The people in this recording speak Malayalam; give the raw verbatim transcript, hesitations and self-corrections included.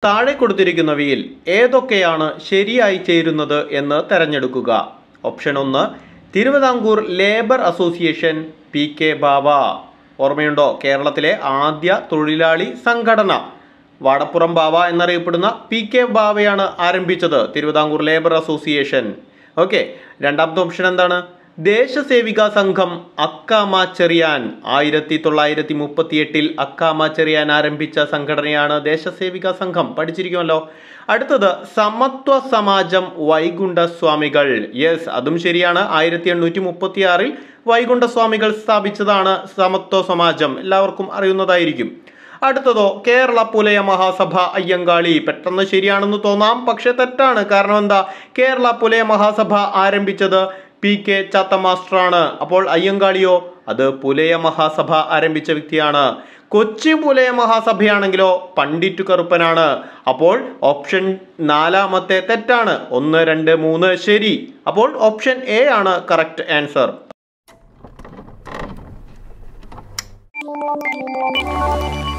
താഴെ കൊടുത്തിരിക്കുന്നവയിൽ ഏതൊക്കെയാണ് ശരിയായി ചേരുന്നത് എന്ന് തെരഞ്ഞെടുക്കുക. ഓപ്ഷൻ ഒന്ന്, Thiruvithamkoor labour association P K Bava. ഓർമ്മയുണ്ടോ? കേരളത്തിലെ ആദ്യ തൊഴിലാളി സംഘടന. വാടപ്പുറം ബാവ എന്നറിയപ്പെടുന്ന പി കെ ബാവയാണ് ആരംഭിച്ചത് തിരുവിതാംകൂർ ലേബർ അസോസിയേഷൻ. ഓക്കെ, രണ്ടാമത്തെ ഓപ്ഷൻ എന്താണ്? ദേശസേവിക സംഘം അക്കാമ ചെറിയാൻ. ആയിരത്തി തൊള്ളായിരത്തി മുപ്പത്തി എട്ടിൽ അക്കാമ ചെറിയാൻ ആരംഭിച്ച സംഘടനയാണ് ദേശസേവിക സംഘം. പഠിച്ചിരിക്കുമല്ലോ. അടുത്തത് സമത്വ സമാജം വൈകുണ്ഠസ്വാമികൾ. യെസ്, അതും ശരിയാണ്. ആയിരത്തി എണ്ണൂറ്റി മുപ്പത്തി ആറിൽ വൈകുണ്ഠസ്വാമികൾ സ്ഥാപിച്ചതാണ് സമത്വ സമാജം. എല്ലാവർക്കും അറിയുന്നതായിരിക്കും. അടുത്തതോ കേരള പുലയ മഹാസഭ അയ്യങ്കാളി. പെട്ടെന്ന് ശരിയാണെന്ന് തോന്നാം, പക്ഷെ തെറ്റാണ്. കാരണം എന്താ? കേരള പുലയ മഹാസഭ ആരംഭിച്ചത് പി കെ ചാത്ത മാസ്റ്ററാണ്. അപ്പോൾ അയ്യങ്കാളിയോ? അത് പുലയ മഹാസഭ ആരംഭിച്ച വ്യക്തിയാണ്. കൊച്ചി പുലയ മഹാസഭയാണെങ്കിലോ പണ്ഡിറ്റ് കറുപ്പനാണ്. അപ്പോൾ ഓപ്ഷൻ നാലാമത്തെ തെറ്റാണ്. ഒന്ന് രണ്ട് മൂന്ന് ശരി. അപ്പോൾ ഓപ്ഷൻ എ ആണ് കറക്റ്റ് ആൻസർ.